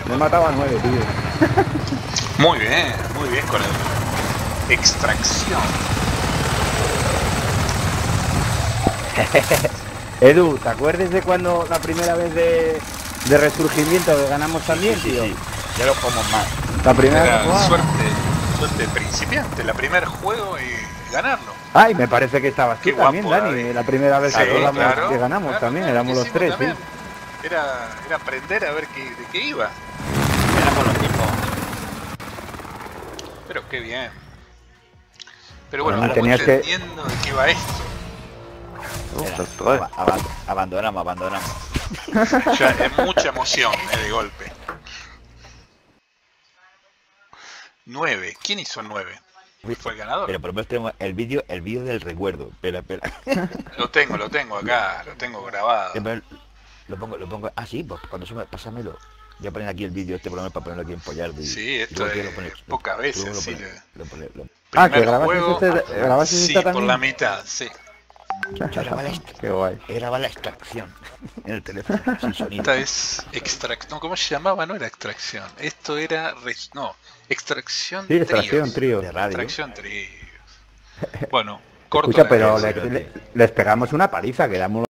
Me he matado a 9, tío. Muy bien con el extracción. Edu, ¿te acuerdas de cuando la primera vez de Resurgimiento que ganamos también, tío? Sí. Ya lo jugamos más. La primera vez que Era jugamos. suerte principiante, la primer juego y ganarlo. Ay, me parece que estabas tú Qué también, guapo, Dani. David. La primera vez Sí, que, jugamos, claro, que ganamos claro, también, claro, éramos que los hicimos tres, también. sí. Era aprender a ver de qué iba. Éramos los mismos. Pero qué bien. Pero bueno, Bueno, vamos tenías que- entendiendo de qué iba esto. Abandonamos. Ya es mucha emoción, de golpe. 9. ¿Quién hizo 9? ¿Fue el ganador? Pero por lo menos tenemos el vídeo del recuerdo. Espera. Lo tengo acá, lo tengo grabado. Lo pongo. Ah, sí, pues cuando sube, pásamelo. Voy a poner aquí el vídeo por lo menos para ponerlo aquí en Pollardo. Sí, esto es pocas veces, sí. Ah, que Primer grabaste juego, grabaste sí, esta por también. la mitad, sí. Qué guay. Graba la extracción en el teléfono, sin sonido. Esta es extracción, ¿cómo se llamaba? No era extracción, esto era, extracción Sí, extracción, tríos. trío. De radio. Extracción tríos. Bueno, corto Escucha, la pero cabeza. les pegamos una paliza, que éramos